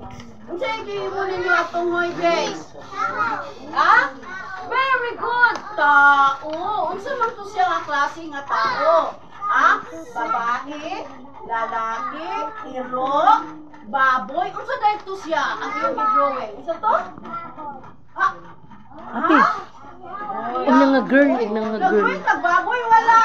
Unsay gihimo ninyo atong Hoybes? Ha? Very good. Tao. Unsa man to siya nga klase nga tao? Ha? Babae, lalaki, iro, baboy. Unsa dahil to siya? Ang iyong gidrawing. Unsa to? Ha? Ate. Ina nga girl, ina nga girl. Nagboy nagbaboy wala.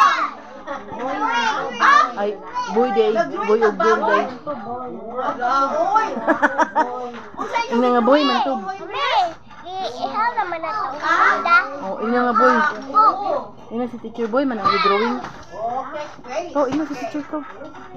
Ay, boy day, boy o girl day. Oy. Ina nga boy man to. Ihaw naman na to. Oh, ina nga boy. Ina si teacher boy man ang drawing. Okay, great. Oh, ina si teacher ko.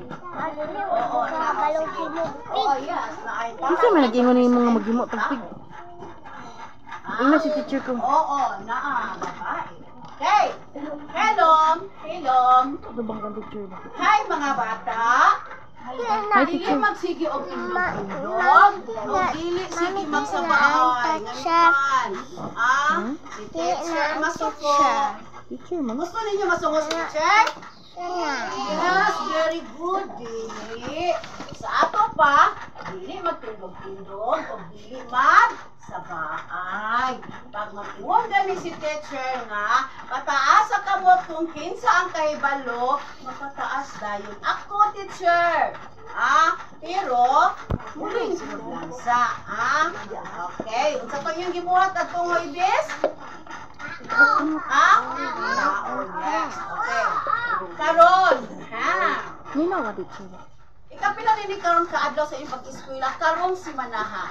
Oh, yes. Kasi man nag-ingon ni mga maghimo tagpig. Ina si teacher ko. Oo, naa, babae. Okay. Hello. Ano bang kang teacher ba? Hi mga bata. Hi Dili teacher. magsige og indog. O dili sige magsabaay. Ngayon. Si teacher masuko. Teacher man. Gusto ninyo masungos teacher? Yes, very good, dili. Sa ato pa, dili magtindog-tindog o dili magsabaay. Pag mag-iwag gani si teacher nga, pataas sa kamot kung kinsa ang kahibalo, mapataas dayon ako, teacher. Pero, muling sinuglansa. Okay, unsa to yung gibuhat atong Hoybes? Yes. Okay. Karon, Nino nga teacher. ikapila ni karon kaadlaw sa imong pag-eskwela karong si Manaha.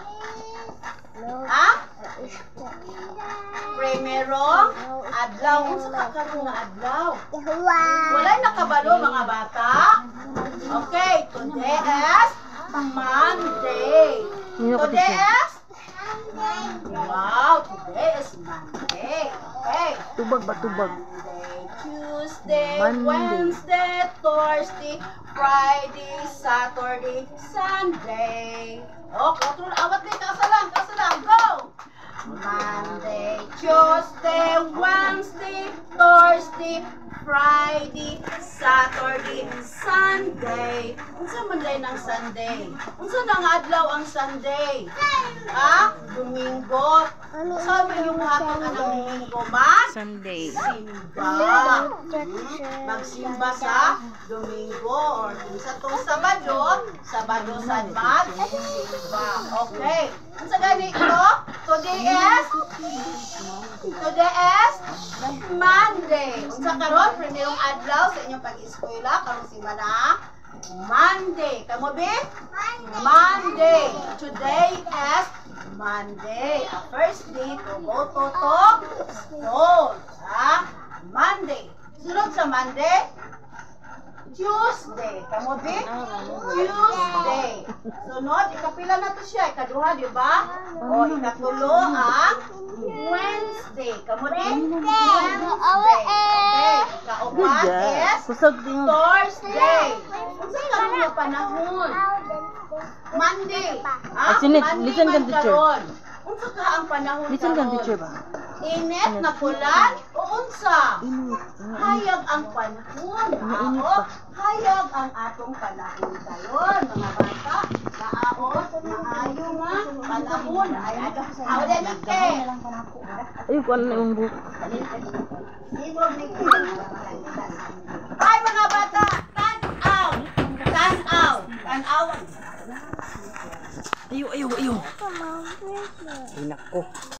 Primero adlaw unsa ka karon nga adlaw? Walay nakabalo mga bata. Okay, today is Monday. Nino ka Today teacher. is Wow, today is Monday. Okay. Tubag ba tubag? Monday, Tuesday, Monday. Wednesday, Thursday, Friday, Saturday, Sunday. Oh, kontrol awat din kasalang, go! Monday, Tuesday, Wednesday, Thursday, Friday, Saturday, Sunday. Unsa man day ng Sunday? Unsa nang adlaw ang Sunday? Domingo. Unsa man yung hapon ang Domingo man? Sunday. Simba. Magsimba sa Domingo or kung sa tong Sabado sad magsimba. Okay. Unsa gani ito? Today is Monday. Unsa karon primerong adlaw sa inyong pag-eskwela karong simana? Monday. Kamo be? Monday. Today is Monday. A first day to go to school. Monday. Sunod sa Monday? Tuesday. Kamo be? Tuesday. Sunod, ikapila na to siya. Ikaduha, di ba? O, ikatulo ang Wednesday. Kamo be? Wednesday. Okay. Ikaupat is Kusog din. Thursday. Unsa karon nga panahon? Monday. Sinit, Monday listen man kang teacher. karon. Unsa ka ang panahon Listen kang karon? teacher ba? Init na kulan o unsa? Init. Hayag ang panahon. Mainit Nao, pa. hayag ang atong panahon karon, mga bata. Nao, maayo nga panahon. Awala ni ke. Ay, kuan na yung buhok. Simog ni ke. Ay mga bata, tan out. Ayo. Ay, nako.